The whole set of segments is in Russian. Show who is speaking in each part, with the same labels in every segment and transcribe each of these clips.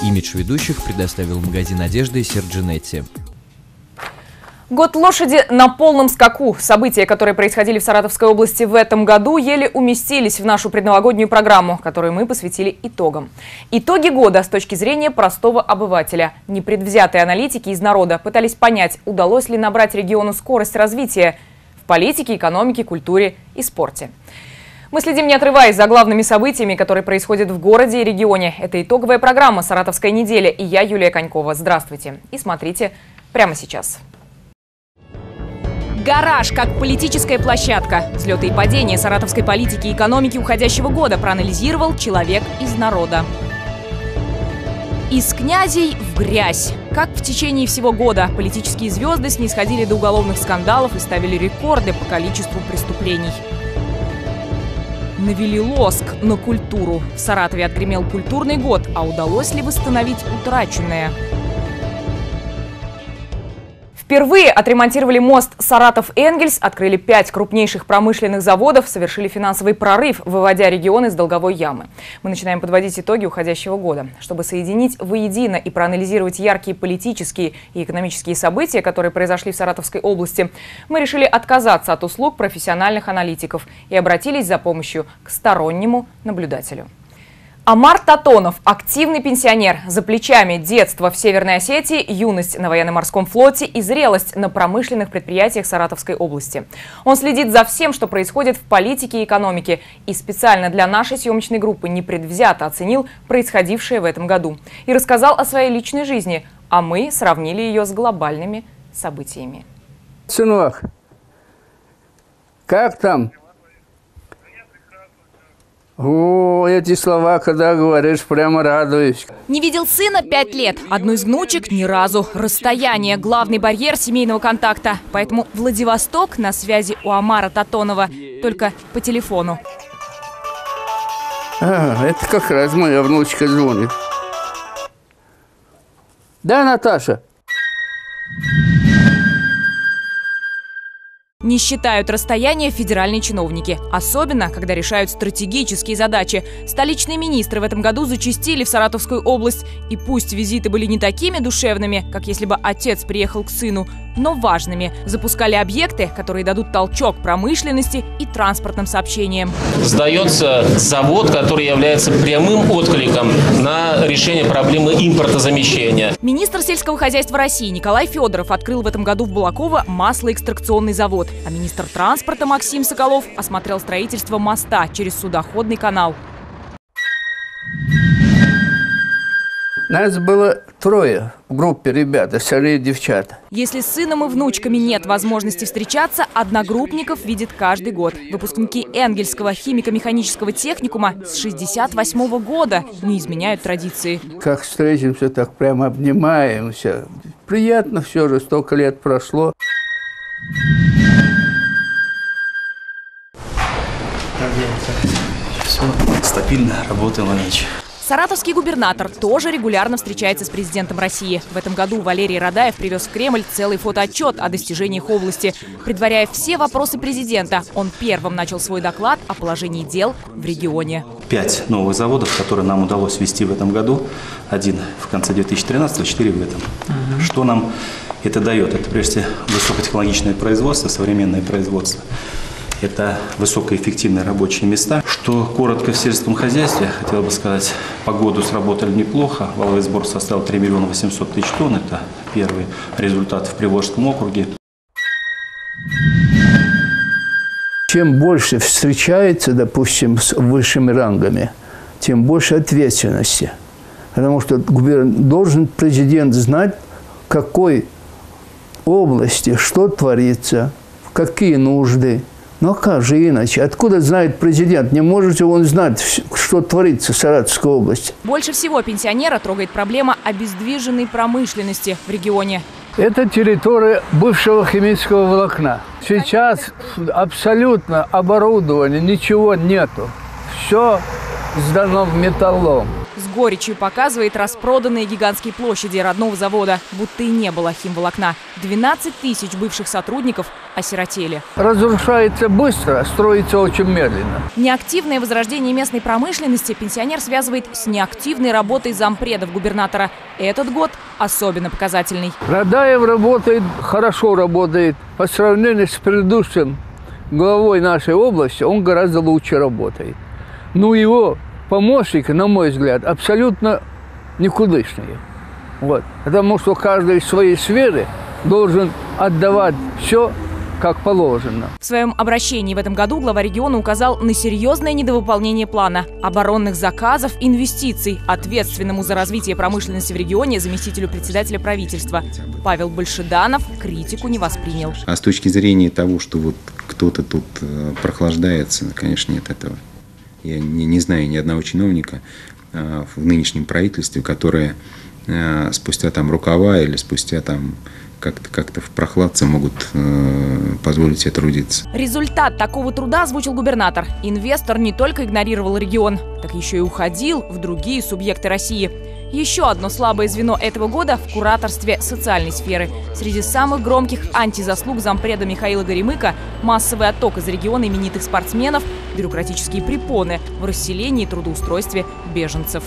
Speaker 1: Имидж ведущих предоставил магазин одежды Серджинетти.
Speaker 2: Год лошади на полном скаку. События, которые происходили в Саратовской области в этом году, еле уместились в нашу предновогоднюю программу, которую мы посвятили итогам. Итоги года с точки зрения простого обывателя. Непредвзятые аналитики из народа пытались понять, удалось ли набрать региону скорость развития в политике, экономике, культуре и спорте. Мы следим, не отрываясь, за главными событиями, которые происходят в городе и регионе. Это итоговая программа «Саратовская неделя». И я, Юлия Конькова. Здравствуйте. И смотрите прямо сейчас. Гараж как политическая площадка. Взлеты и падения саратовской политики и экономики уходящего года проанализировал человек из народа. Из князей в грязь. Как в течение всего года политические звезды снисходили до уголовных скандалов и ставили рекорды по количеству преступлений. Навели лоск на культуру. В Саратове отгремел культурный год, а удалось ли восстановить утраченное? Впервые отремонтировали мост Саратов-Энгельс, открыли 5 крупнейших промышленных заводов, совершили финансовый прорыв, выводя регион из долговой ямы. Мы начинаем подводить итоги уходящего года. Чтобы соединить воедино и проанализировать яркие политические и экономические события, которые произошли в Саратовской области, мы решили отказаться от услуг профессиональных аналитиков и обратились за помощью к стороннему наблюдателю. Амар Татонов – активный пенсионер. За плечами детство в Северной Осетии, юность на военно-морском флоте и зрелость на промышленных предприятиях Саратовской области. Он следит за всем, что происходит в политике и экономике, и специально для нашей съемочной группы непредвзято оценил происходившее в этом году и рассказал о своей личной жизни, а мы сравнили ее с глобальными событиями.
Speaker 3: Сынок, как там? О, эти слова, когда говоришь, прямо радуюсь.
Speaker 2: Не видел сына 5 лет. Одну из внучек ни разу. Расстояние – главный барьер семейного контакта. Поэтому Владивосток на связи у Амара Татонова только по телефону.
Speaker 3: Это как раз моя внучка звонит. Да, Наташа?
Speaker 2: Не считают расстояние федеральные чиновники. Особенно, когда решают стратегические задачи. Столичные министры в этом году зачастили в Саратовскую область. И пусть визиты были не такими душевными, как если бы отец приехал к сыну, но важными. Запускали объекты, которые дадут толчок промышленности и транспортным сообщениям.
Speaker 4: Сдается завод, который является прямым откликом на решение проблемы импортозамещения.
Speaker 2: Министр сельского хозяйства России Николай Федоров открыл в этом году в Балаково маслоэкстракционный завод. А министр транспорта Максим Соколов осмотрел строительство моста через судоходный канал.
Speaker 3: Нас было 3 в группе ребят, остальные девчата.
Speaker 2: Если с сыном и внучками нет возможности встречаться, одногруппников видит каждый год. Выпускники Энгельсского химико-механического техникума с 68-го года не изменяют традиции.
Speaker 3: Как встретимся, так прямо обнимаемся. Приятно все же, столько лет прошло.
Speaker 5: Все стабильно, работаем на ночь.
Speaker 2: Саратовский губернатор тоже регулярно встречается с президентом России. В этом году Валерий Радаев привез в Кремль целый фотоотчет о достижениях области. Предваряя все вопросы президента, он первым начал свой доклад о положении дел в регионе.
Speaker 5: 5 новых заводов, которые нам удалось ввести в этом году. 1 в конце 2013, 4 в этом. Что нам это дает? Это прежде всего высокотехнологичное производство, современное производство. Это высокоэффективные рабочие места. Что коротко в сельском хозяйстве, хотел бы сказать, по году сработали неплохо. Валовый сбор составил 3 800 000 тонн. Это первый результат в Приволжском округе.
Speaker 3: Чем больше встречается, допустим, с высшими рангами, тем больше ответственности. Потому что должен президент знать, в какой области, что творится, какие нужды. Ну а как же иначе? Откуда знает президент? Не можете он знать, что творится в Саратовской области?
Speaker 2: Больше всего пенсионера трогает проблема обездвиженной промышленности в регионе.
Speaker 3: Это территория бывшего химического волокна. Сейчас абсолютно оборудования, ничего нету. Все сдано в металлолом.
Speaker 2: с горечью показывает распроданные гигантские площади родного завода. Будто и не было химволокна. 12 тысяч бывших сотрудников осиротели.
Speaker 3: Разрушается быстро, строится очень медленно.
Speaker 2: Неактивное возрождение местной промышленности пенсионер связывает с неактивной работой зампредов губернатора. Этот год особенно показательный.
Speaker 3: Радаев работает, хорошо работает. По сравнению с предыдущим главой нашей области, он гораздо лучше работает. Но его помощники, на мой взгляд, абсолютно никудышные. Вот. Потому что каждый из своей сферы должен отдавать все, как положено.
Speaker 2: В своем обращении в этом году глава региона указал на серьезное недовыполнение плана оборонных заказов, инвестиций. Ответственному за развитие промышленности в регионе заместителю председателя правительства Павел Большеданов критику не воспринял.
Speaker 6: А с точки зрения того, что вот кто-то тут прохлаждается, конечно, нет этого. Я не знаю ни одного чиновника в нынешнем правительстве, которые спустя там рукава или спустя там как-то в прохладце могут позволить себе трудиться.
Speaker 2: Результат такого труда озвучил губернатор. Инвестор не только игнорировал регион, так еще и уходил в другие субъекты России. Еще одно слабое звено этого года в кураторстве социальной сферы. Среди самых громких антизаслуг зампреда Михаила Горемыка – массовый отток из региона именитых спортсменов, бюрократические препоны в расселении и трудоустройстве беженцев.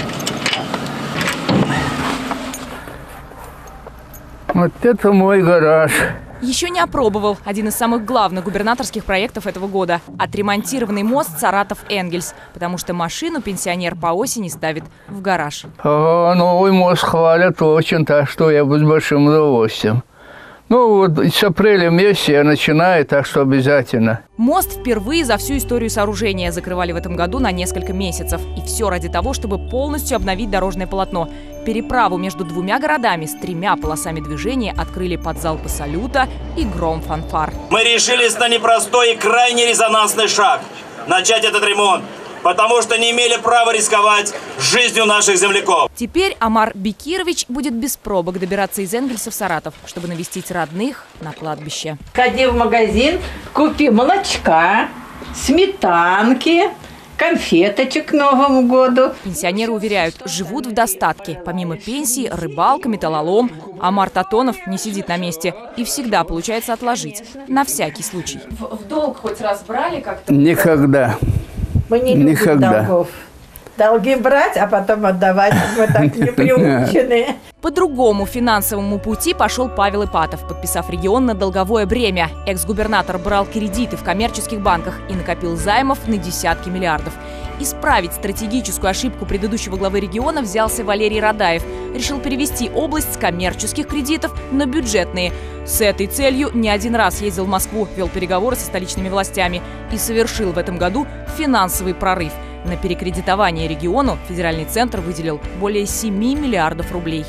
Speaker 3: Вот это мой гараж.
Speaker 2: Еще не опробовал один из самых главных губернаторских проектов этого года – отремонтированный мост Саратов-Энгельс, потому что машину пенсионер по осени ставит в гараж.
Speaker 3: Новый мост хвалят очень, так что я буду с большим удовольствием. Ну вот с апреля месяца я начинаю, так что обязательно.
Speaker 2: Мост впервые за всю историю сооружения закрывали в этом году на несколько месяцев. И все ради того, чтобы полностью обновить дорожное полотно. Переправу между двумя городами с 3 полосами движения открыли под залпы салюта и гром фанфар.
Speaker 7: Мы решились на непростой и крайне резонансный шаг – начать этот ремонт. Потому что не имели права рисковать жизнью наших земляков.
Speaker 2: Теперь Амар Бекирович будет без пробок добираться из Энгельса в Саратов, чтобы навестить родных на кладбище.
Speaker 8: Ходи в магазин, купи молочка, сметанки, конфеточек к Новому году.
Speaker 2: Пенсионеры уверяют, живут в достатке. Помимо пенсии, рыбалка, металлолом. Амар Татонов не сидит на месте. И всегда получается отложить. На всякий случай. В долг хоть раз брали как-то?
Speaker 3: Никогда.
Speaker 8: Мы не любим долгов. Долги брать, а потом отдавать. Мы так не приучены.
Speaker 2: По другому финансовому пути пошел Павел Ипатов, подписав регион на долговое бремя. Экс-губернатор брал кредиты в коммерческих банках и накопил займов на десятки миллиардов. Исправить стратегическую ошибку предыдущего главы региона взялся Валерий Радаев. Решил перевести область с коммерческих кредитов на бюджетные. С этой целью не один раз ездил в Москву, вел переговоры со столичными властями и совершил в этом году финансовый прорыв. На перекредитование региону федеральный центр выделил более 7 миллиардов рублей.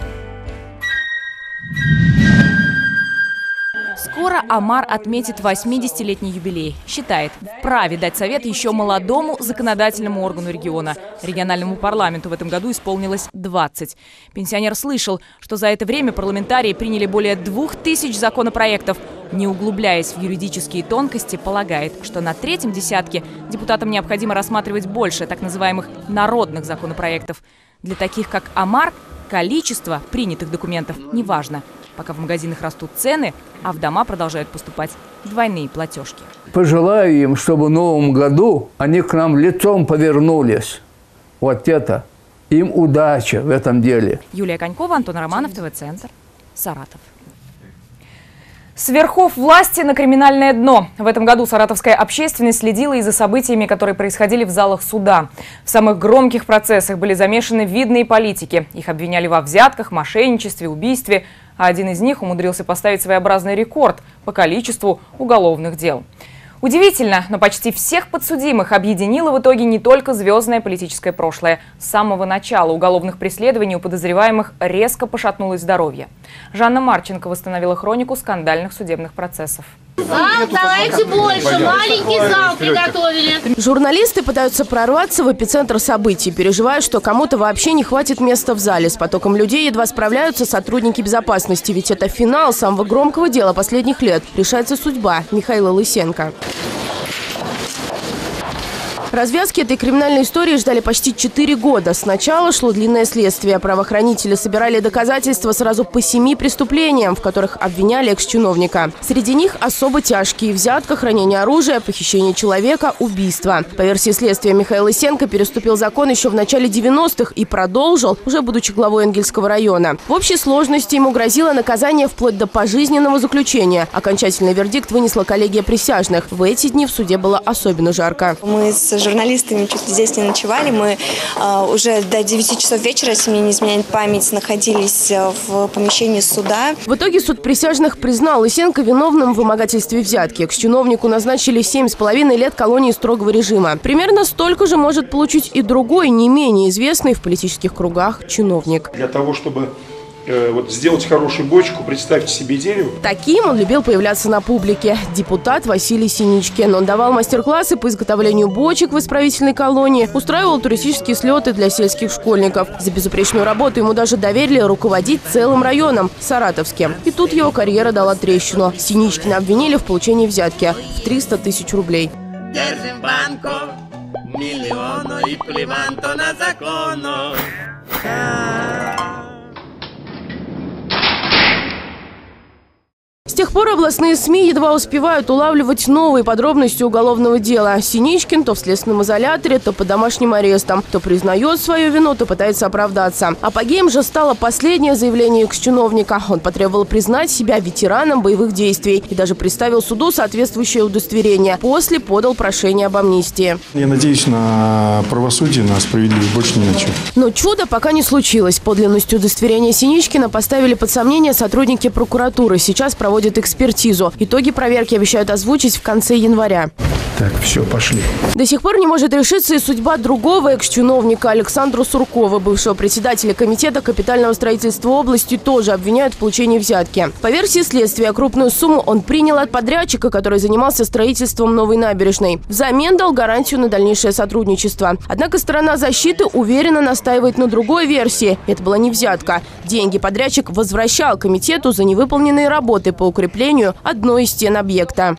Speaker 2: Скоро Амар отметит 80-летний юбилей. Считает, вправе дать совет еще молодому законодательному органу региона. Региональному парламенту в этом году исполнилось 20. Пенсионер слышал, что за это время парламентарии приняли более 2000 законопроектов. Не углубляясь в юридические тонкости, полагает, что на третьем десятке депутатам необходимо рассматривать больше так называемых народных законопроектов. Для таких, как Амар, количество принятых документов не важно. Пока в магазинах растут цены, а в дома продолжают поступать двойные платежки.
Speaker 3: Пожелаю им, чтобы в новом году они к нам лицом повернулись. Вот это. Им удача в этом деле.
Speaker 2: Юлия Конькова, Антон Романов, ТВ-центр, Саратов. С верхов власти на криминальное дно. В этом году саратовская общественность следила и за событиями, которые происходили в залах суда. В самых громких процессах были замешаны видные политики. Их обвиняли во взятках, мошенничестве, убийстве. А один из них умудрился поставить своеобразный рекорд по количеству уголовных дел. Удивительно, но почти всех подсудимых объединило в итоге не только звездное политическое прошлое. С самого начала уголовных преследований у подозреваемых резко пошатнулось здоровье. Жанна Марченко восстановила хронику скандальных судебных процессов.
Speaker 9: Зал, давайте больше, маленький зал приготовили.
Speaker 10: Журналисты пытаются прорваться в эпицентр событий, переживая, что кому-то вообще не хватит места в зале. С потоком людей едва справляются сотрудники безопасности, ведь это финал самого громкого дела последних лет. Решается судьба Михаила Лысенко. Развязки этой криминальной истории ждали почти 4 года. Сначала шло длинное следствие. Правоохранители собирали доказательства сразу по 7 преступлениям, в которых обвиняли экс-чиновника. Среди них особо тяжкие: взятка, хранение оружия, похищение человека, убийство. По версии следствия, Михаил Лысенко переступил закон еще в начале 90-х и продолжил, уже будучи главой Энгельсского района. В общей сложности ему грозило наказание вплоть до пожизненного заключения. Окончательный вердикт вынесла коллегия присяжных. В эти дни в суде было особенно жарко.
Speaker 11: Мы с журналистами чуть ли здесь не ночевали. Мы уже до 9 часов вечера, если мне не изменяет память, находились в помещении суда.
Speaker 10: В итоге суд присяжных признал Лысенко виновным в вымогательстве взятки. Экс-чиновнику назначили 7,5 лет колонии строгого режима. Примерно столько же может получить и другой, не менее известный в политических кругах чиновник.
Speaker 12: Для того, чтобы сделать хорошую бочку, представьте себе дерево.
Speaker 10: Таким он любил появляться на публике. Депутат Василий Синичкин. Он давал мастер-классы по изготовлению бочек в исправительной колонии, устраивал туристические слеты для сельских школьников. За безупречную работу ему даже доверили руководить целым районом – Саратовским. И тут его карьера дала трещину. Синичкина обвинили в получении взятки в 300 тысяч рублей.
Speaker 13: Держим банку, миллиону и плеванту на закону.
Speaker 10: С тех пор областные СМИ едва успевают улавливать новые подробности уголовного дела. Синичкин то в следственном изоляторе, то под домашним арестом. То признает свою вину, то пытается оправдаться. Апогеем же стало последнее заявление экс-чиновника. Он потребовал признать себя ветераном боевых действий и даже представил суду соответствующее удостоверение. После подал прошение об амнистии.
Speaker 12: Я надеюсь на правосудие, на справедливость, больше ни на чем.
Speaker 10: Но чудо пока не случилось. Подлинность удостоверения Синичкина поставили под сомнение сотрудники прокуратуры. Сейчас проводят экспертизу. Итоги проверки обещают озвучить в конце января.
Speaker 12: Так, все, пошли.
Speaker 10: До сих пор не может решиться и судьба другого экс-чиновника Александра Суркова, бывшего председателя комитета капитального строительства области, тоже обвиняют в получении взятки. По версии следствия, крупную сумму он принял от подрядчика, который занимался строительством новой набережной. Взамен дал гарантию на дальнейшее сотрудничество. Однако сторона защиты уверенно настаивает на другой версии. Это была не взятка. Деньги подрядчик возвращал комитету за невыполненные работы по укреплению одной из стен объекта.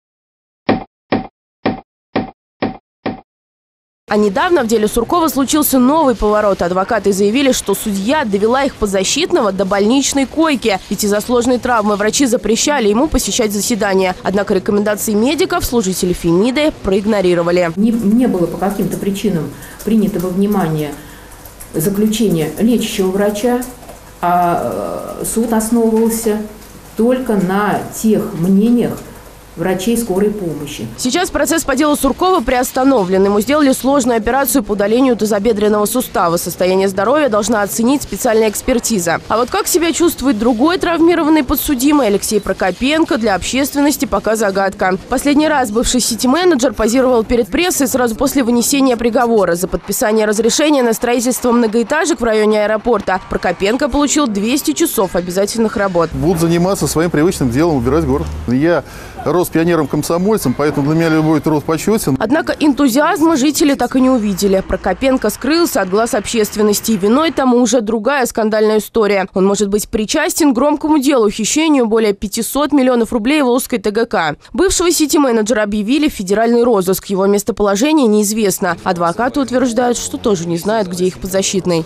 Speaker 10: А недавно в деле Суркова случился новый поворот. Адвокаты заявили, что судья довела их подзащитного до больничной койки. Ведь из-за сложной травмы врачи запрещали ему посещать заседания. Однако рекомендации медиков служители Фемиды проигнорировали.
Speaker 14: Не было по каким-то причинам принято во внимание заключение лечащего врача, а суд основывался только на тех мнениях врачей скорой помощи.
Speaker 10: Сейчас процесс по делу Суркова приостановлен. Ему сделали сложную операцию по удалению тазобедренного сустава. Состояние здоровья должна оценить специальная экспертиза. А вот как себя чувствует другой травмированный подсудимый Алексей Прокопенко, для общественности пока загадка. Последний раз бывший сити-менеджер позировал перед прессой сразу после вынесения приговора. За подписание разрешения на строительство многоэтажек в районе аэропорта Прокопенко получил 200 часов обязательных работ.
Speaker 15: Буду заниматься своим привычным делом, убирать город. Я рос пионером-комсомольцем, поэтому для меня любой труд почетен.
Speaker 10: Однако энтузиазма жители так и не увидели. Прокопенко скрылся от глаз общественности. И виной тому уже другая скандальная история. Он может быть причастен к громкому делу хищению более 500 миллионов рублей Волжской ТГК. Бывшего сити-менеджера объявили в федеральный розыск. Его местоположение неизвестно. Адвокаты утверждают, что тоже не знают, где их подзащитный.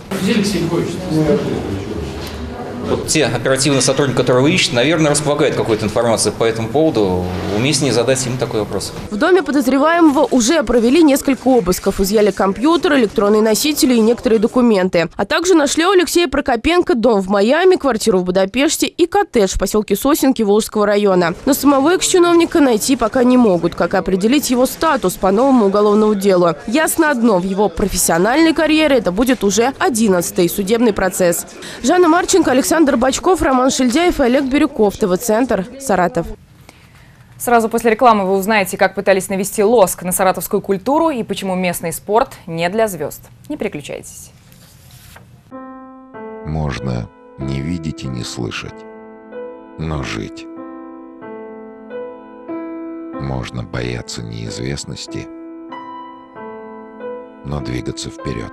Speaker 16: Вот те оперативные сотрудники, которые вы ищете, наверное, располагают какой-то информацией по этому поводу. Уместнее задать им такой вопрос.
Speaker 10: В доме подозреваемого уже провели несколько обысков. Изъяли компьютер, электронные носители и некоторые документы. А также нашли у Алексея Прокопенко дом в Майами, квартиру в Будапеште и коттедж в поселке Сосенки Волжского района. Но самого экс-чиновника найти пока не могут. Как определить его статус по новому уголовному делу? Ясно одно: в его профессиональной карьере это будет уже 11-й судебный процесс. Жанна Марченко, Александр Бачков, Роман Шильдяев и Олег Бирюков. ТВ-центр, Саратов.
Speaker 2: Сразу после рекламы вы узнаете, как пытались навести лоск на саратовскую культуру и почему местный спорт не для звезд. Не переключайтесь.
Speaker 17: Можно не видеть и не слышать, но жить. Можно бояться неизвестности, но двигаться вперед.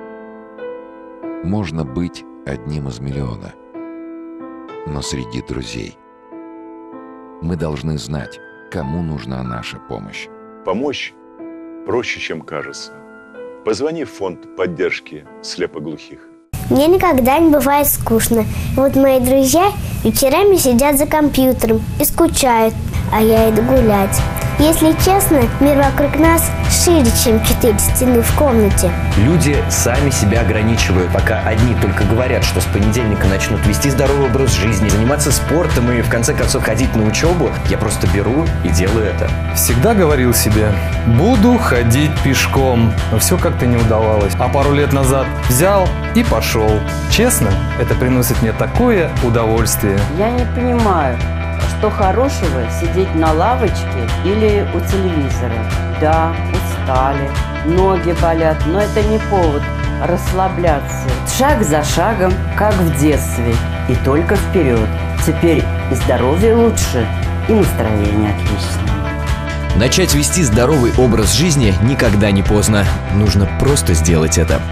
Speaker 17: Можно быть одним из миллиона, но среди друзей. Мы должны знать, кому нужна наша помощь.
Speaker 18: Помочь проще, чем кажется. Позвони в фонд поддержки слепоглухих.
Speaker 19: Мне никогда не бывает скучно. Вот мои друзья вечерами сидят за компьютером и скучают, а я иду гулять. Если честно, мир вокруг нас шире, чем 4 стены в комнате.
Speaker 20: Люди сами себя ограничивают, пока одни только говорят, что с понедельника начнут вести здоровый образ жизни, заниматься спортом и в конце концов ходить на учебу. Я просто беру и делаю это.
Speaker 21: Всегда говорил себе, буду ходить пешком, но все как-то не удавалось. А пару лет назад взял и пошел. Честно, это приносит мне такое удовольствие.
Speaker 22: Я не понимаю, что хорошего сидеть на лавочке или у телевизора. Да, устали, ноги болят, но это не повод расслабляться. Шаг за шагом, как в детстве, и только вперед. Теперь и здоровье лучше, и настроение отличное.
Speaker 1: Начать вести здоровый образ жизни никогда не поздно. Нужно просто сделать это.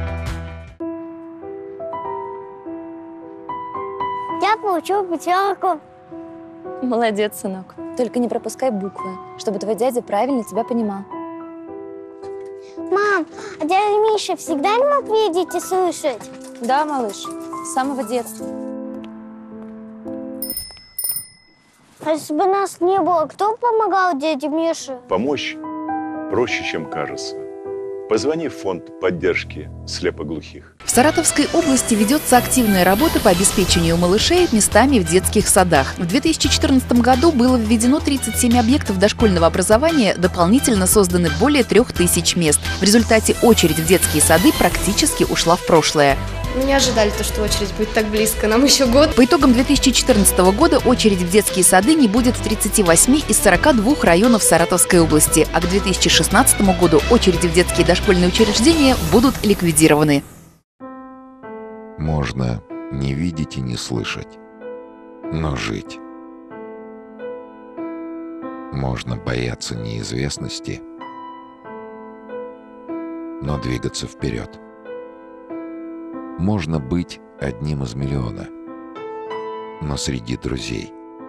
Speaker 19: Я получил пятерку.
Speaker 23: Молодец, сынок. Только не пропускай буквы, чтобы твой дядя правильно тебя понимал.
Speaker 19: Мам, а дядя Миша всегда не мог видеть и слышать?
Speaker 23: Да, малыш, с самого детства.
Speaker 19: А если бы нас не было, кто помогал дяде Мише?
Speaker 18: Помочь проще, чем кажется. Позвони в фонд поддержки слепоглухих.
Speaker 24: В Саратовской области ведется активная работа по обеспечению малышей местами в детских садах. В 2014 году было введено 37 объектов дошкольного образования, дополнительно созданы более 3000 мест. В результате очередь в детские сады практически ушла в прошлое.
Speaker 25: Мы не ожидали, что очередь будет так близко, нам еще год.
Speaker 24: По итогам 2014 года очередь в детские сады не будет в 38 из 42 районов Саратовской области, а к 2016 году очереди в детские дошкольные учреждения будут ликвидированы.
Speaker 17: Можно не видеть и не слышать, но жить. Можно бояться неизвестности, но двигаться вперед. Можно быть одним из миллиона, но среди друзей.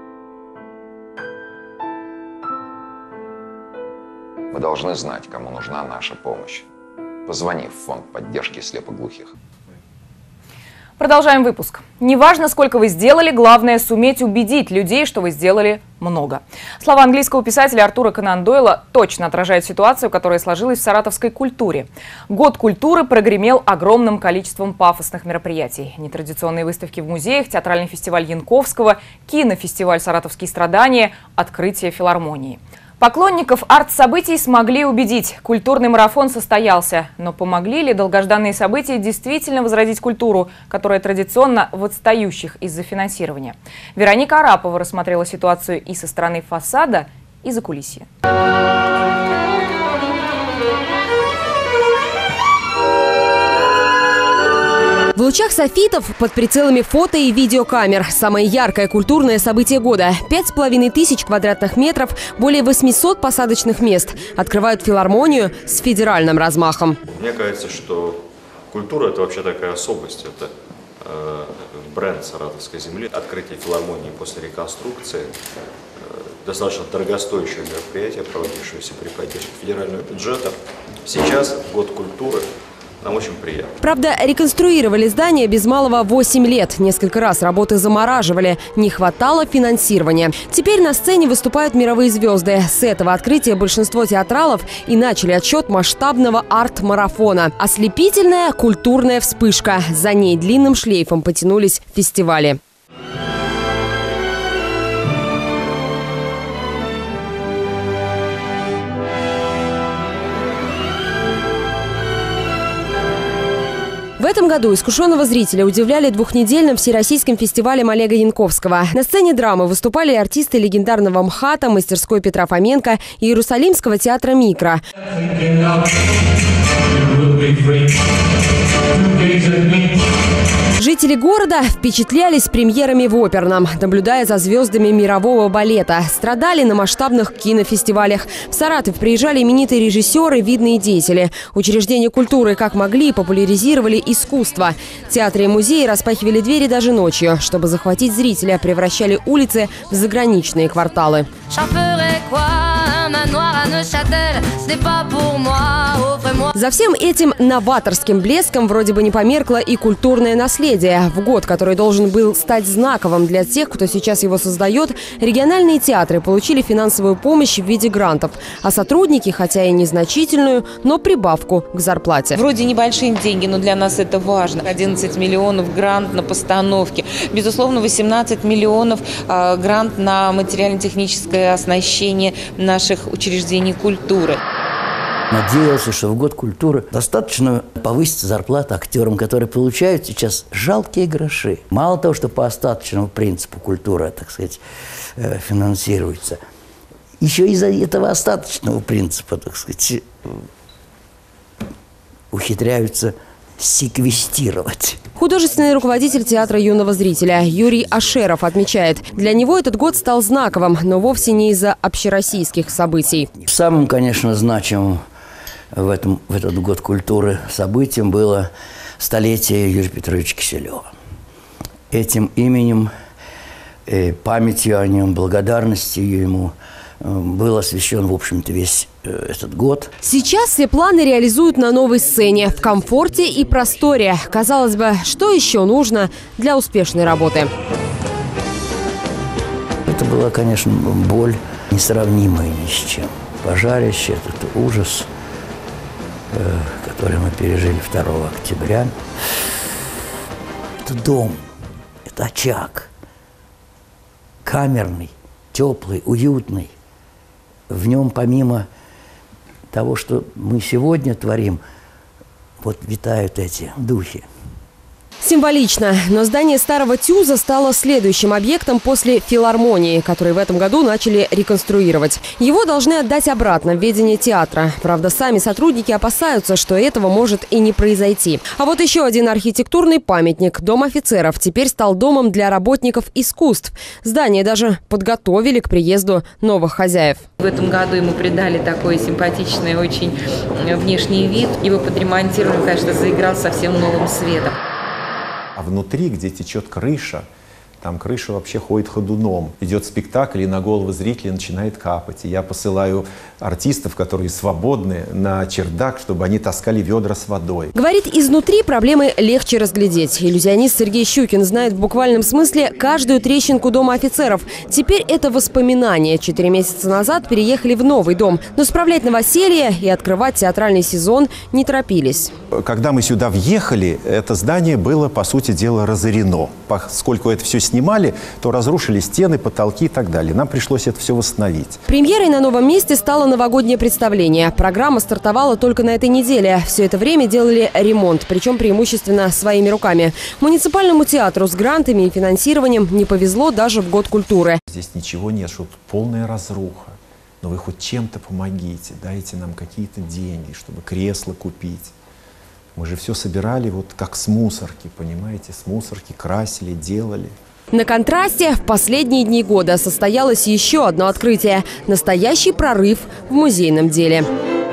Speaker 26: Мы должны знать, кому нужна наша помощь. Позвони в фонд поддержки слепоглухих.
Speaker 2: Продолжаем выпуск. Неважно, сколько вы сделали, главное суметь убедить людей, что вы сделали много. Слова английского писателя Артура Конан Дойла точно отражают ситуацию, которая сложилась в саратовской культуре. Год культуры прогремел огромным количеством пафосных мероприятий. Нетрадиционные выставки в музеях, театральный фестиваль Янковского, кинофестиваль «Саратовские страдания», открытие филармонии. Поклонников арт-событий смогли убедить. Культурный марафон состоялся. Но помогли ли долгожданные события действительно возродить культуру, которая традиционно в отстающих из-за финансирования? Вероника Арапова рассмотрела ситуацию и со стороны фасада, и закулисья.
Speaker 10: В лучах софитов, под прицелами фото и видеокамер. Самое яркое культурное событие года. 5500 квадратных метров, более 800 посадочных мест. Открывают филармонию с федеральным размахом.
Speaker 27: Мне кажется, что культура – это вообще такая особость. Это бренд саратовской земли. Открытие филармонии после реконструкции – достаточно дорогостоящее мероприятие, проводившееся при поддержке федерального бюджета. Сейчас, в год культуры, нам очень приятно.
Speaker 10: Правда, реконструировали здание без малого 8 лет. Несколько раз работы замораживали. Не хватало финансирования. Теперь на сцене выступают мировые звезды. С этого открытия большинство театралов и начали отсчет масштабного арт-марафона. Ослепительная культурная вспышка. За ней длинным шлейфом потянулись фестивали. В этом году искушенного зрителя удивляли двухнедельным всероссийским фестивалем Олега Янковского. На сцене драмы выступали артисты легендарного МХАТа, мастерской Петра Фоменко и Иерусалимского театра «Микро». Жители города впечатлялись премьерами в оперном, наблюдая за звездами мирового балета. Страдали на масштабных кинофестивалях. В Саратов приезжали именитые режиссеры, видные деятели. Учреждения культуры как могли популяризировали искусство. Театры и музеи распахивали двери даже ночью. Чтобы захватить зрителя, превращали улицы в заграничные кварталы. За всем этим новаторским блеском вроде бы не померкло и культурное наследие. В год, который должен был стать знаковым для тех, кто сейчас его создает, региональные театры получили финансовую помощь в виде грантов, а сотрудники, хотя и незначительную, но прибавку к зарплате.
Speaker 3: Вроде небольшие деньги, но для нас это важно. 11 миллионов грант на постановки. Безусловно, 18 миллионов грант на материально-техническое оснащение наших учреждений культуры.
Speaker 4: Надеялся, что в год культуры достаточно повысить зарплату актерам, которые получают сейчас жалкие гроши. Мало того, что по остаточному принципу культура, так сказать, финансируется, еще из-за этого остаточного принципа, так сказать, ухитряются секвестировать.
Speaker 10: Художественный руководитель театра юного зрителя Юрий Ашеров отмечает, для него этот год стал знаковым, но вовсе не из-за общероссийских событий.
Speaker 4: Самым, конечно, значимым в этот год культуры событием было столетие Юрия Петровича Киселева. Этим именем, памятью о нем, благодарностью ему был освящен, в общем-то, весь этот год.
Speaker 10: Сейчас все планы реализуют на новой сцене, в комфорте и просторе. Казалось бы, что еще нужно для успешной работы?
Speaker 4: Это была, конечно, боль, несравнимая ни с чем. Пожарище, этот ужас, который мы пережили 2 октября. Это дом, это очаг. Камерный, теплый, уютный. В нем помимо того, что мы сегодня творим, вот витают эти духи.
Speaker 10: Символично, но здание старого ТЮЗа стало следующим объектом после филармонии, который в этом году начали реконструировать. Его должны отдать обратно в ведение театра. Правда, сами сотрудники опасаются, что этого может и не произойти. А вот еще один архитектурный памятник – Дом офицеров – теперь стал домом для работников искусств. Здание даже подготовили к приезду новых хозяев.
Speaker 3: В этом году ему придали такой симпатичный очень внешний вид. Его подремонтировали, конечно, заиграл совсем новым светом.
Speaker 5: А внутри, где течет крыша, там крыша вообще ходит ходуном. Идет спектакль, и на голову зрителя начинает капать. И я посылаю артистов, которые свободны, на чердак, чтобы они таскали ведра с водой.
Speaker 10: Говорит, изнутри проблемы легче разглядеть. Иллюзионист Сергей Щукин знает в буквальном смысле каждую трещинку Дома офицеров. Теперь это воспоминания. 4 месяца назад переехали в новый дом. Но справлять новоселье и открывать театральный сезон не торопились.
Speaker 5: Когда мы сюда въехали, это здание было, по сути дела, разорено. Поскольку это все снимали, то разрушили стены, потолки и так далее. Нам пришлось это все восстановить.
Speaker 10: Премьерой на новом месте стало новогоднее представление. Программа стартовала только на этой неделе. Все это время делали ремонт, причем преимущественно своими руками. Муниципальному театру с грантами и финансированием не повезло даже в год культуры.
Speaker 5: Здесь ничего нет, что полная разруха. Но вы хоть чем-то помогите, дайте нам какие-то деньги, чтобы кресло купить. Мы же все собирали вот как с мусорки, понимаете, с мусорки красили, делали.
Speaker 10: На контрасте в последние дни года состоялось еще одно открытие – настоящий прорыв в музейном деле.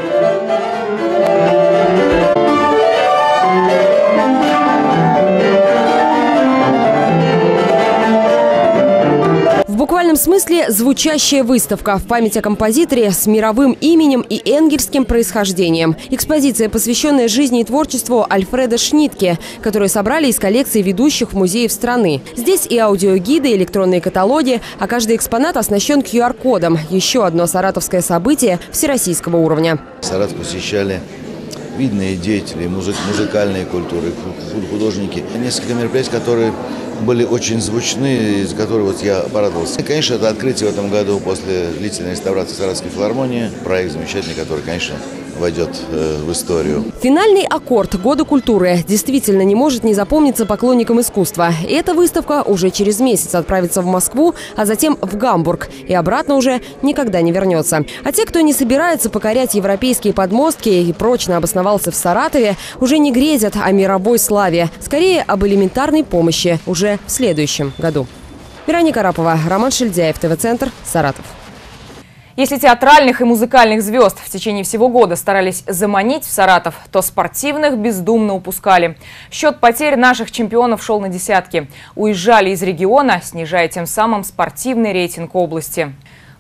Speaker 10: В буквальном смысле звучащая выставка в память о композиторе с мировым именем и энгельсским происхождением. Экспозиция, посвященная жизни и творчеству Альфреда Шнитке, которую собрали из коллекций ведущих музеев страны. Здесь и аудиогиды, электронные каталоги, а каждый экспонат оснащен QR-кодом. Еще одно саратовское событие всероссийского уровня.
Speaker 6: Саратов посещали видные деятели музыкальной культуры, художники. Несколько мероприятий, которые были очень звучны, из которых вот я порадовался. И, конечно, это открытие в этом году после длительной реставрации Саратовской филармонии. Проект замечательный, который, конечно, войдет в историю.
Speaker 10: Финальный аккорд Года культуры действительно не может не запомниться поклонникам искусства. И эта выставка уже через месяц отправится в Москву, а затем в Гамбург. И обратно уже никогда не вернется. А те, кто не собирается покорять европейские подмостки и прочно обосновался в Саратове, уже не грезят о мировой славе. Скорее, об элементарной помощи уже в следующем году. Вероника Арапова, Роман Шильдяев, ТВ-центр, Саратов.
Speaker 2: Если театральных и музыкальных звезд в течение всего года старались заманить в Саратов, то спортивных бездумно упускали. Счет потерь наших чемпионов шел на десятки. Уезжали из региона, снижая тем самым спортивный рейтинг области.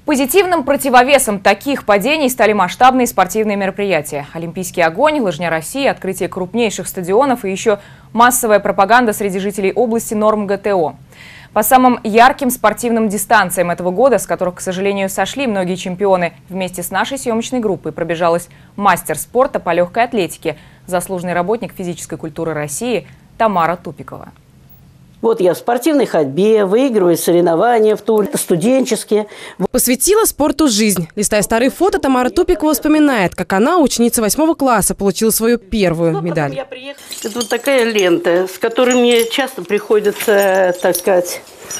Speaker 2: Позитивным противовесом таких падений стали масштабные спортивные мероприятия. Олимпийский огонь, лыжня России, открытие крупнейших стадионов и еще массовая пропаганда среди жителей области норм ГТО. По самым ярким спортивным дистанциям этого года, с которых, к сожалению, сошли многие чемпионы, вместе с нашей съемочной группой пробежалась мастер спорта по легкой атлетике, заслуженный работник физической культуры России Тамара Тупикова.
Speaker 7: Вот я в спортивной ходьбе, выигрываю соревнования в Туле, студенческие.
Speaker 10: Посвятила спорту жизнь. Листая старые фото, Тамара Тупикова вспоминает, как она, ученица 8 класса, получила свою первую медаль.
Speaker 7: Это вот такая лента, с которой мне часто приходится, так сказать,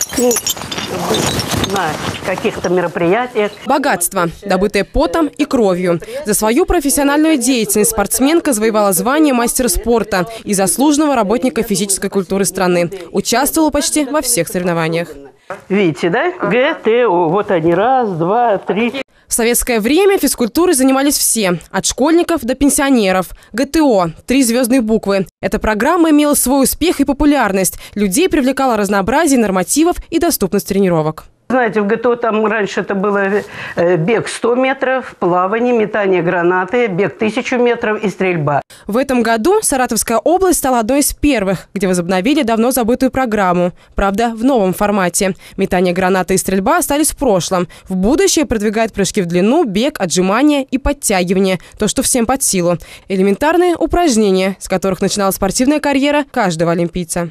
Speaker 7: на каких-то мероприятиях.
Speaker 10: Богатство, добытое потом и кровью. За свою профессиональную деятельность спортсменка завоевала звание мастера спорта и заслуженного работника физической культуры страны. Участвовала почти во всех соревнованиях.
Speaker 7: Видите, да? ГТО. Вот они. Раз, два, три.
Speaker 10: В советское время физкультурой занимались все, от школьников до пенсионеров. ГТО – 3 звездные буквы. Эта программа имела свой успех и популярность. Людей привлекало разнообразие нормативов и доступность тренировок.
Speaker 7: Знаете, в ГТО там раньше это было бег 100 метров, плавание, метание гранаты, бег 1000 метров и стрельба.
Speaker 10: В этом году Саратовская область стала одной из первых, где возобновили давно забытую программу. Правда, в новом формате. Метание гранаты и стрельба остались в прошлом. В будущее продвигают прыжки в длину, бег, отжимания и подтягивания. То, что всем под силу. Элементарные упражнения, с которых начиналась спортивная карьера каждого олимпийца.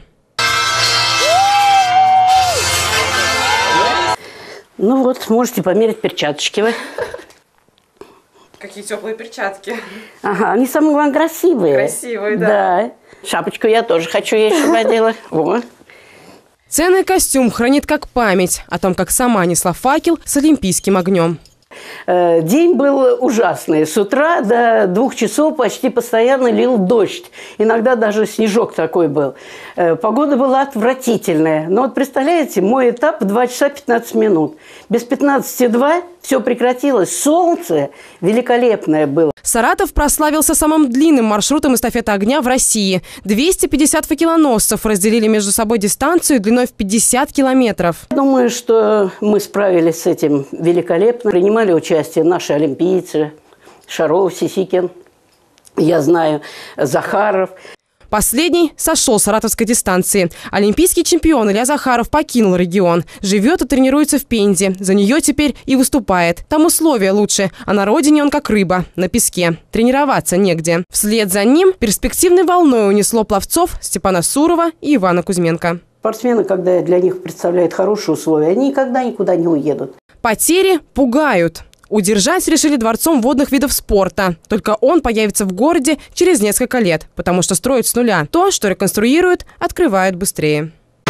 Speaker 7: Ну вот, можете померить перчаточки вы.
Speaker 10: Какие теплые перчатки.
Speaker 7: Ага, они самые главное красивые.
Speaker 10: Красивые, да.
Speaker 7: Да. Шапочку я тоже хочу, я еще водила. Вот.
Speaker 10: Ценный костюм хранит как память о том, как сама несла факел с олимпийским огнем.
Speaker 7: День был ужасный. С утра до 2 часов почти постоянно лил дождь. Иногда даже снежок такой был. Погода была отвратительная. Но вот представляете, мой этап в 2 часа 15 минут. Без 15:02 все прекратилось. Солнце великолепное было.
Speaker 10: Саратов прославился самым длинным маршрутом эстафеты огня в России. 250 факелоносцев разделили между собой дистанцию длиной в 50 километров.
Speaker 7: Думаю, что мы справились с этим великолепно. Принимали участие наши олимпийцы. Шаров, Сисикин, я знаю, Захаров.
Speaker 10: Последний сошел с саратовской дистанции. Олимпийский чемпион Илья Захаров покинул регион. Живет и тренируется в Пензе. За нее теперь и выступает. Там условия лучше, а на родине он как рыба, на песке. Тренироваться негде. Вслед за ним перспективной волной унесло пловцов Степана Сурова и Ивана Кузьменко.
Speaker 7: Спортсмены, когда для них представляют хорошие условия, они никогда никуда не уедут.
Speaker 10: Потери пугают. Удержать решили Дворцом водных видов спорта. Только он появится в городе через несколько лет, потому что строят с нуля. То, что реконструируют, открывают быстрее.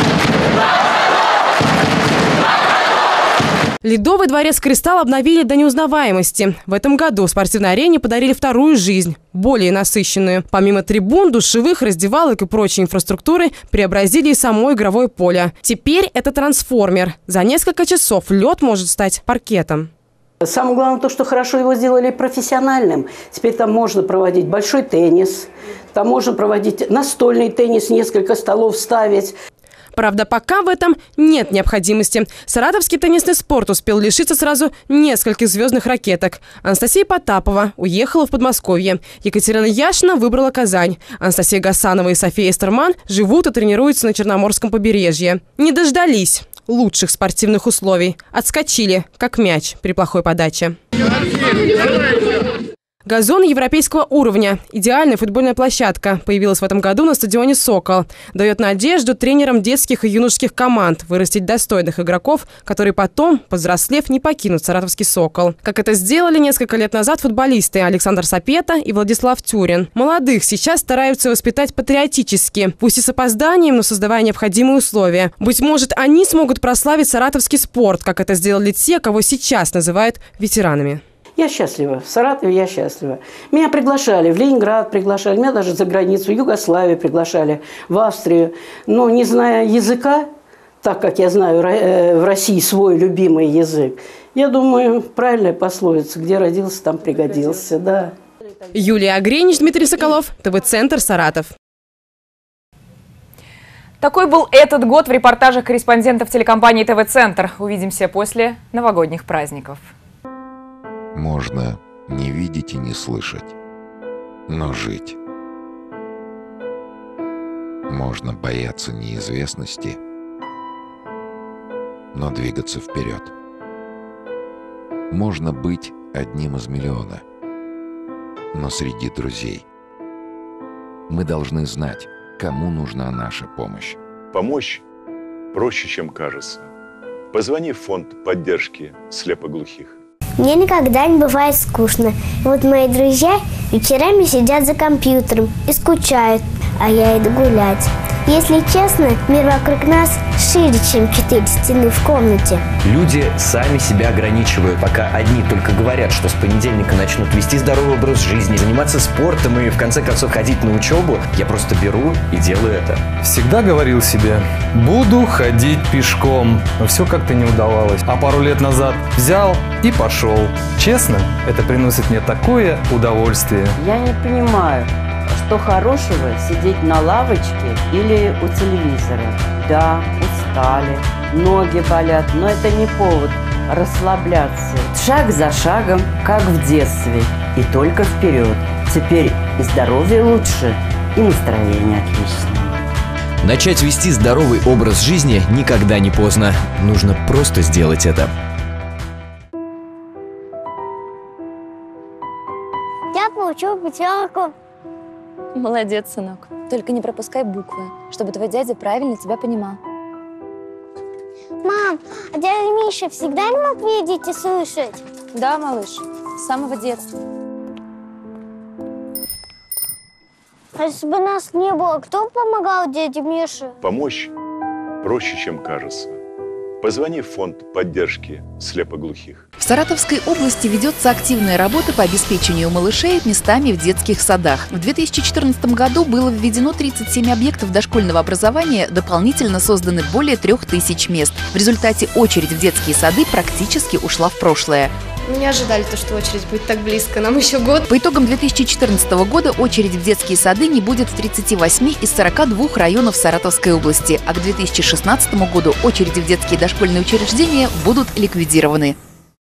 Speaker 10: Ледовый дворец «Кристалл» обновили до неузнаваемости. В этом году в спортивной арене подарили вторую жизнь, более насыщенную. Помимо трибун, душевых, раздевалок и прочей инфраструктуры, преобразили и само игровое поле. Теперь это трансформер. За несколько часов лед может стать паркетом.
Speaker 7: Самое главное то, что хорошо его сделали профессиональным. Теперь там можно проводить большой теннис, там можно проводить настольный теннис, несколько столов ставить.
Speaker 10: Правда, пока в этом нет необходимости. Саратовский теннисный спорт успел лишиться сразу нескольких звездных ракеток. Анастасия Потапова уехала в Подмосковье. Екатерина Яшина выбрала Казань. Анастасия Гасанова и София Эстерман живут и тренируются на Черноморском побережье. Не дождались лучших спортивных условий. Отскочили, как мяч при плохой подаче. Газон европейского уровня. Идеальная футбольная площадка появилась в этом году на стадионе «Сокол». Дает надежду тренерам детских и юношеских команд вырастить достойных игроков, которые потом, повзрослев, не покинут саратовский «Сокол». Как это сделали несколько лет назад футболисты Александр Сапета и Владислав Тюрин. Молодых сейчас стараются воспитать патриотически, пусть и с опозданием, но создавая необходимые условия. Быть может, они смогут прославить саратовский спорт, как это сделали те, кого сейчас называют ветеранами.
Speaker 7: Я счастлива. В Саратове я счастлива. Меня приглашали в Ленинград, приглашали, меня даже за границу, в Югославию приглашали, в Австрию. Но не зная языка, так как я знаю в России свой любимый язык, я думаю, правильная пословица, где родился, там пригодился. Да.
Speaker 10: Юлия Агренич, Дмитрий Соколов, ТВ-центр «Саратов».
Speaker 2: Такой был этот год в репортажах корреспондентов телекомпании ТВ-Центр. Увидимся после новогодних праздников.
Speaker 17: Можно не видеть и не слышать, но жить. Можно бояться неизвестности, но двигаться вперед. Можно быть одним из миллиона, но среди друзей. Мы должны знать, кому нужна наша помощь.
Speaker 18: Помочь проще, чем кажется. Позвони в фонд поддержки слепоглухих.
Speaker 19: Мне никогда не бывает скучно. Вот мои друзья вечерами сидят за компьютером и скучают, а я иду гулять. Если честно, мир вокруг нас шире, чем 4 стены в комнате.
Speaker 1: Люди сами себя ограничивают, пока одни только говорят, что с понедельника начнут вести здоровый образ жизни, заниматься спортом и в конце концов ходить на учебу. Я просто беру и делаю это.
Speaker 21: Всегда говорил себе, буду ходить пешком, но все как-то не удавалось. А пару лет назад взял и пошел. Честно, это приносит мне такое удовольствие.
Speaker 22: Я не понимаю, что хорошего сидеть на лавочке или у телевизора. Да, устали, ноги болят, но это не повод расслабляться. Шаг за шагом, как в детстве, и только вперед. Теперь и здоровье лучше, и настроение отличное.
Speaker 1: Начать вести здоровый образ жизни никогда не поздно. Нужно просто сделать это.
Speaker 19: Я получил 5.
Speaker 23: Молодец, сынок. Только не пропускай буквы, чтобы твой дядя правильно тебя понимал.
Speaker 19: Мам, а дядя Миша всегда не мог видеть и слышать?
Speaker 23: Да, малыш, с самого детства.
Speaker 19: А если бы нас не было, кто помогал дяде Мише?
Speaker 18: Помочь проще, чем кажется. Позвони в фонд поддержки слепоглухих.
Speaker 24: В Саратовской области ведется активная работа по обеспечению малышей местами в детских садах. В 2014 году было введено 37 объектов дошкольного образования, дополнительно созданы более 3000 мест. В результате очередь в детские сады практически ушла в прошлое.
Speaker 25: Мы не ожидали, что очередь будет так близко, нам еще год.
Speaker 24: По итогам 2014 года очередь в детские сады не будет в 38 из 42 районов Саратовской области, а к 2016 году очереди в детские дошкольные учреждения будут ликвидированы.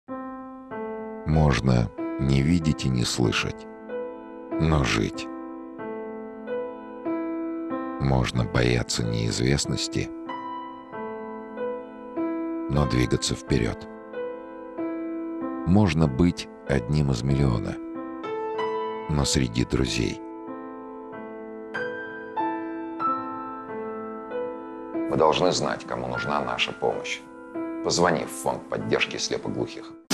Speaker 17: Можно не видеть и не слышать, но жить. Можно бояться неизвестности, но двигаться вперед. Можно быть одним из миллиона, но среди друзей.
Speaker 26: Мы должны знать, кому нужна наша помощь. Позвони в фонд поддержки слепоглухих.